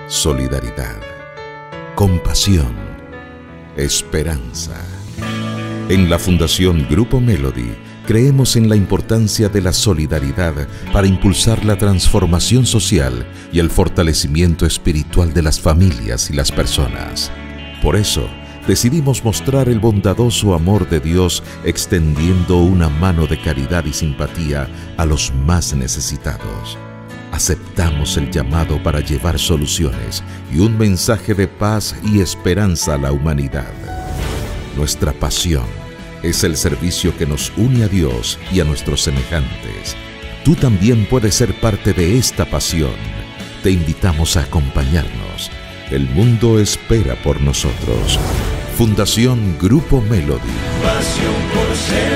solidaridad, compasión, esperanza. En la Fundación Grupo Melody creemos en la importancia de la solidaridad para impulsar la transformación social y el fortalecimiento espiritual de las familias y las personas. Por eso, decidimos mostrar el bondadoso amor de Dios extendiendo una mano de caridad y simpatía a los más necesitados. Aceptamos el llamado para llevar soluciones y un mensaje de paz y esperanza a la humanidad. Nuestra pasión es el servicio que nos une a Dios y a nuestros semejantes. Tú también puedes ser parte de esta pasión. Te invitamos a acompañarnos. El mundo espera por nosotros. Fundación Grupo Melody. Pasión por ser